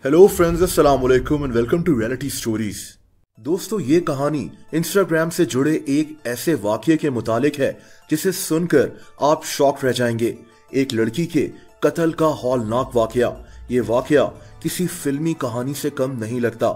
Hello friends, अस्सलाम वालेकुम and welcome to reality stories. दोस्तों, ये कहानी इंस्टाग्राम से जुड़े एक ऐसे वाकये के मुतालिक है जिसे सुनकर आप शॉक रह जाएंगे। एक लड़की के कत्ल का हौलनाक वाकया। ये वाकया किसी फिल्मी कहानी से कम नहीं लगता।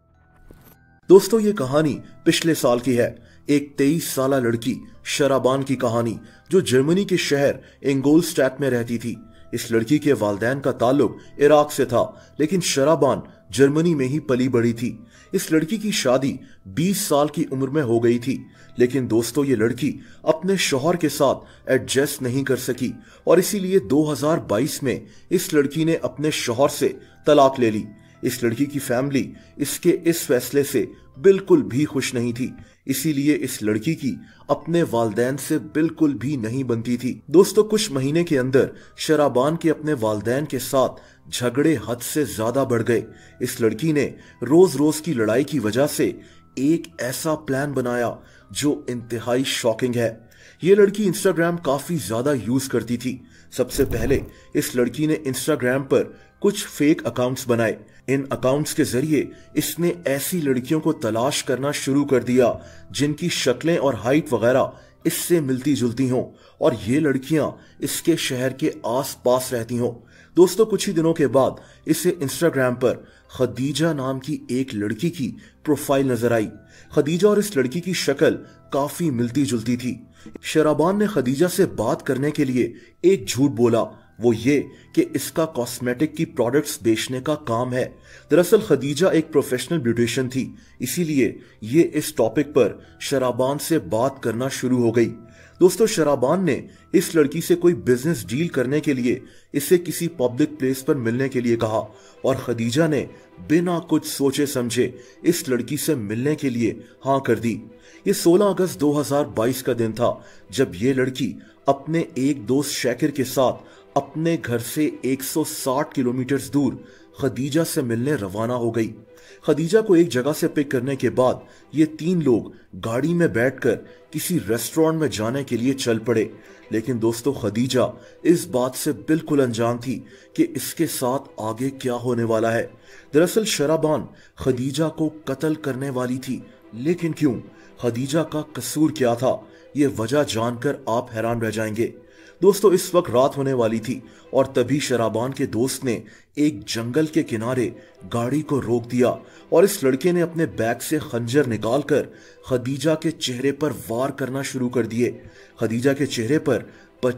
दोस्तों, ये कहानी पिछले साल की है। एक 23 साला लड़की शराबान की कहानी, जो जर्मनी के शहर इंगोलस्टैट में रहती थी। इस लड़की के वालिदैन का ताल्लुक इराक से था, लेकिन शराबान जर्मनी में ही पली बड़ी थी। इस लड़की की शादी 20 साल की उम्र में हो गई थी, लेकिन दोस्तों, ये लड़की अपने शौहर के साथ एडजस्ट नहीं कर सकी और इसीलिए 2022 में इस लड़की ने अपने शौहर से तलाक ले ली। इस लड़की की फैमिली इसके इस फैसले से बिल्कुल भी खुश नहीं थी, इसीलिए इस लड़की की अपने वालिदैन से बिल्कुल भी नहीं बनती थी। दोस्तों, कुछ महीने के अंदर शराबान के अपने वालिदैन के साथ झगड़े हद से ज्यादा बढ़ गए। इस लड़की ने रोज रोज की लड़ाई की वजह से एक ऐसा प्लान बनाया जो इंतहाई शॉकिंग है। ये लड़की इंस्टाग्राम काफी ज्यादा यूज करती थी। सबसे पहले इस लड़की ने इंस्टाग्राम पर कुछ फेक अकाउंट्स बनाए। इन अकाउंट्स के जरिए इसने ऐसी लड़कियों को तलाश करना शुरू कर दिया जिनकी शक्लें और हाइट वगैरह इससे मिलती जुलती हों और ये लड़कियां इसके शहर के आसपास रहती हों। दोस्तों, कुछ ही दिनों के बाद इसे इंस्टाग्राम पर खदीजा नाम की एक लड़की की प्रोफाइल नजर आई। खदीजा और इस लड़की की शक्ल काफी मिलती जुलती थी। शराबान ने खदीजा से बात करने के लिए एक झूठ बोला, वो ये कि इसका कॉस्मेटिक की प्रोडक्ट्स बेचने का काम है। दरअसल खदीजा एक प्रोफेशनल ब्यूटिशियन थी, इसीलिए ये इस टॉपिक पर शराबान से बात करना शुरू हो गई। दोस्तों, शराबान ने इस लड़की से कोई बिजनेस डील करने के लिए इसे किसी पब्लिक प्लेस पर मिलने के लिए कहा और खदीजा ने बिना कुछ सोचे समझे इस लड़की से मिलने के लिए हाँ कर दी। ये 16 अगस्त 2022 का दिन था जब ये लड़की अपने एक दोस्त शैकिर के साथ अपने घर से 160 किलोमीटर दूर खदीजा से मिलने रवाना हो गई। खदीजा को एक जगह से पिक करने के बाद ये 3 लोग गाड़ी में बैठकर किसी रेस्टोरेंट में जाने के लिए चल पड़े। लेकिन दोस्तों, खदीजा इस बात से बिल्कुल अनजान थी कि इसके साथ आगे क्या होने वाला है। दरअसल शराबान खदीजा को कत्ल करने वाली थी, लेकिन क्यों? खदीजा का कसूर क्या था? ये वजह जानकर आप हैरान रह जाएंगे। दोस्तों, इस वक्त रात होने वाली थी और तभी शराबान के दोस्त ने एक जंगल के किनारे गाड़ी को रोक दिया और इस लड़के ने अपने बैग से खंजर निकालकर खदीजा के चेहरे पर वार करना शुरू कर दिए। खदीजा के चेहरे पर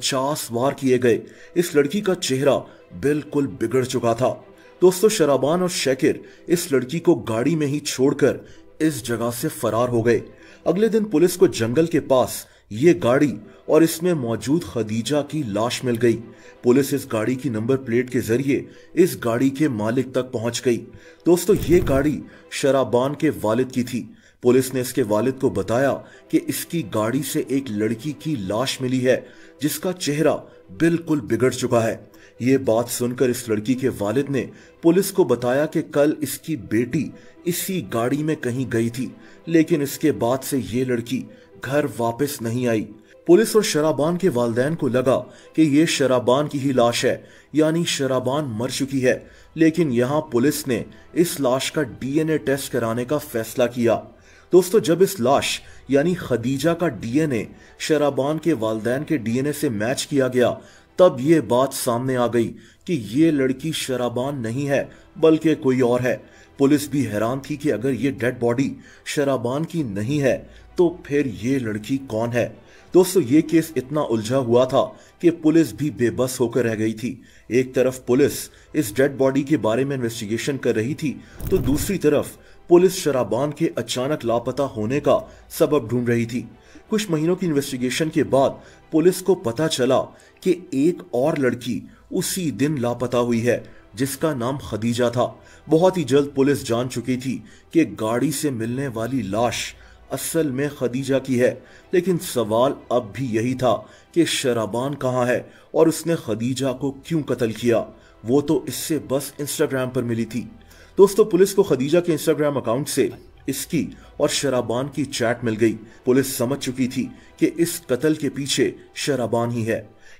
50 वार किए गए। इस लड़की का चेहरा बिल्कुल बिगड़ चुका था। दोस्तों, शराबान और शैकिर इस लड़की को गाड़ी में ही छोड़कर इस जगह से फरार हो गए। अगले दिन पुलिस को जंगल के पास ये गाड़ी और इसमें मौजूद खदीजा की लाश मिल गई। पुलिस इस गाड़ी की नंबर प्लेट के जरिए इस गाड़ी के मालिक तक पहुंच गई। दोस्तों, ये गाड़ी शराबान के वालिद की थी। पुलिस ने इसके वालिद को बताया कि इसकी गाड़ी से एक लड़की की लाश मिली है जिसका चेहरा बिल्कुल बिगड़ चुका है। ये बात सुनकर इस लड़की के वालिद ने पुलिस को बताया कि कल इसकी बेटी इसी गाड़ी में कहीं गई थी, लेकिन इसके बाद से ये लड़की घर वापस नहीं आई। पुलिस और शराबान के वालिदैन को लगा कि ये शराबान की ही लाश है, यानी शराबान मर चुकी है। लेकिन यहाँ पुलिस ने इस लाश का डीएनए टेस्ट कराने का फैसला किया। दोस्तों, जब इस लाश यानी खदीजा का डीएनए शराबान के वालिदैन के डीएनए से मैच किया गया, तब ये बात सामने आ गई कि ये लड़की शराबान नहीं है बल्कि कोई और है। पुलिस भी हैरान थी कि अगर ये डेड बॉडी शराबान की नहीं है तो फिर ये लड़की कौन है। दोस्तों, ये केस इतना उलझा हुआ था कि पुलिस भी बेबस होकर रह गई थी। एक तरफ पुलिस इस डेड बॉडी के बारे में इन्वेस्टिगेशन कर रही थी, तो दूसरी तरफ पुलिस शराबान के अचानक लापता होने का सबब ढूंढ रही थी। कुछ महीनों की इन्वेस्टिगेशन के बाद पुलिस को पता चला कि एक और लड़की उसी दिन लापता हुई है जिसका नाम खदीजा था। बहुत ही जल्द पुलिस जान चुकी थी कि गाड़ी से मिलने वाली लाश असल में खदीजा की है, लेकिन सवाल अब भी यही था कि शराबान कहाँ है और उसने खदीजा को क्यों कत्ल किया। वो तो इससे बस इंस्टाग्राम पर मिली थी। दोस्तों, पुलिस को खदीजा के इंस्टाग्राम अकाउंट से इसकी और शराबान की चैट मिल गई। पुलिस समझ चुकी थी कि इस कत्ल के पीछे शराबान ही है।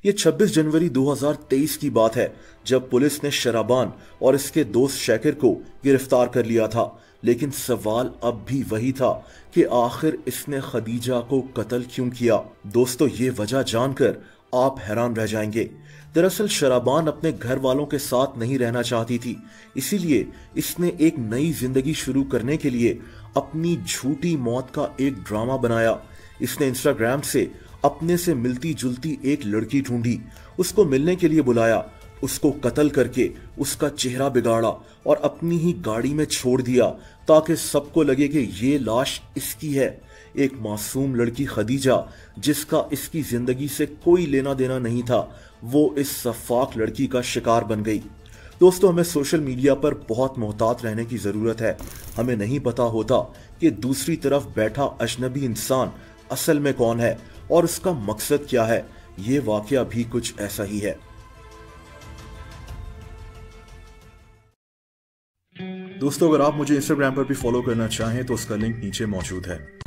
ये 26 जनवरी 2023 की बात है, जब पुलिस ने शराबान और इसके दोस्त शाकिर को गिरफ्तार कर लिया था। लेकिन सवाल अब भी वही था कि आखिर इसने खदीजा को कत्ल क्यों किया। दोस्तों, ये वजह जानकर आप हैरान रह जाएंगे। दरअसल शराबान अपने घर वालों के साथ नहीं रहना चाहती थी, इसीलिए इसने एक नई जिंदगी शुरू करने के लिए अपनी झूठी मौत का एक ड्रामा बनाया। इसने इंस्टाग्राम से अपने से मिलती जुलती एक लड़की ढूंढी, उसको मिलने के लिए बुलाया, उसको कत्ल करके उसका चेहरा बिगाड़ा और अपनी ही गाड़ी में छोड़ दिया ताकि सबको लगे कि ये लाश इसकी है। एक मासूम लड़की खदीजा, जिसका इसकी जिंदगी से कोई लेना देना नहीं था, वो इस सफाक लड़की का शिकार बन गई। दोस्तों, हमें सोशल मीडिया पर बहुत मोहतात रहने की जरूरत है। हमें नहीं पता होता कि दूसरी तरफ बैठा अजनबी इंसान असल में कौन है और उसका मकसद क्या है। ये वाकया भी कुछ ऐसा ही है। दोस्तों, अगर आप मुझे इंस्टाग्राम पर भी फॉलो करना चाहें तो उसका लिंक नीचे मौजूद है।